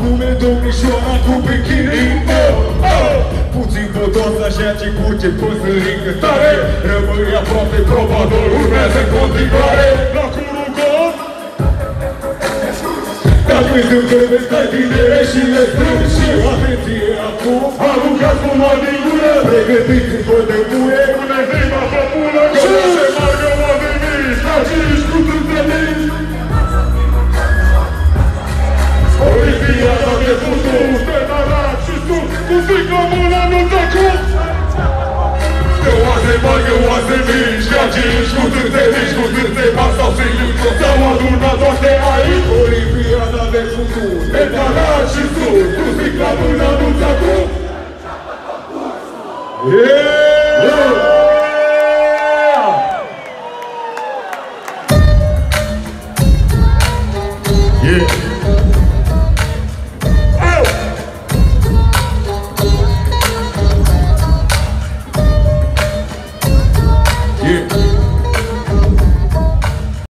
spune domnișoara cu bikini. Puțin potoasă așa ce curge păsărică tare. Rămâi aproape, probabil urmează în continuare. La curul gol. Dacă îți întrebeți că ai tinere și le strângi și atenție acum. Aruncați mâna din gură. Pregătiți-vă de muie. Pune-ți-mă pe pună. Că nu se margă oamenii. La 5 cu întâlniți. Olimpiada de futbol, de narat și sus, cu frică mâna nu tăcut. Că oase mari, că oase mici, ca 5 cu târte mici, cu târte mari sau silici, s-au adunat toate aici. Olimpiada de futbol, de narat și sus, cu frică mâna nu tăcut. Yeah!